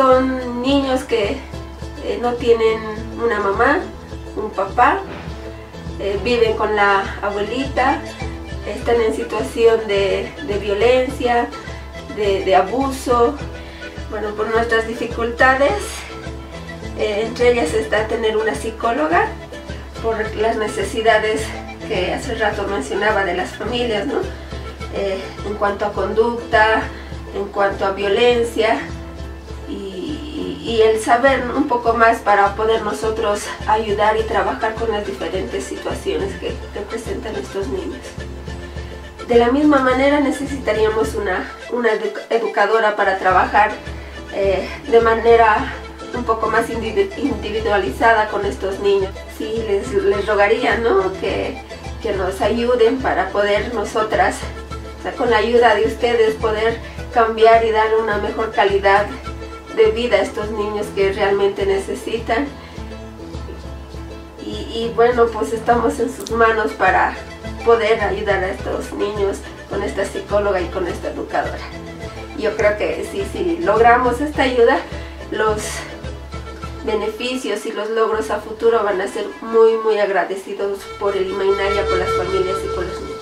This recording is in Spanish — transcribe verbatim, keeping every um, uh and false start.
son niños que eh, no tienen una mamá, un papá, eh, viven con la abuelita, están en situación de, de violencia, de, de abuso. Bueno, por nuestras dificultades, eh, entre ellas está tener una psicóloga, por las necesidades que hace rato mencionaba de las familias, ¿no? Eh, en cuanto a conducta, en cuanto a violencia, y, y el saber un poco más para poder nosotros ayudar y trabajar con las diferentes situaciones que, que presentan estos niños. De la misma manera necesitaríamos una, una educadora para trabajar eh, de manera un poco más individualizada con estos niños. Sí, les, les rogaría, ¿no?, que, que nos ayuden para poder nosotras, o sea, con la ayuda de ustedes, poder cambiar y dar una mejor calidad de vida a estos niños que realmente necesitan. Y, y bueno, pues estamos en sus manos para poder ayudar a estos niños con esta psicóloga y con esta educadora. Yo creo que sí, si logramos esta ayuda, los beneficios y los logros a futuro van a ser muy muy agradecidos por el Imaynaya, por las familias y por los niños.